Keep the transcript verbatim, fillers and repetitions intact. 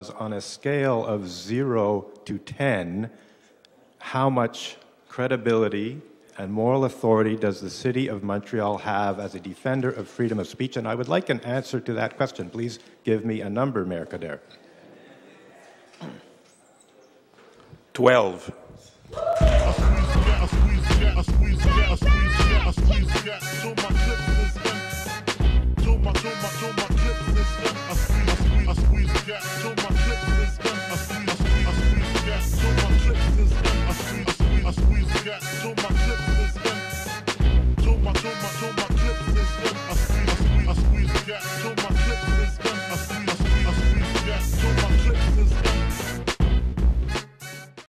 on a scale of zero to ten, how much credibility and moral authority does the City of Montreal have as a defender of freedom of speech? And I would like an answer to that question. Please give me a number, Mayor Coderre. twelve. I squeeze, I squeeze, I squeeze, I squeeze, I squeeze, I squeeze, I squeeze, I squeeze, I squeeze, I squeeze, I squeeze, I squeeze, I squeeze,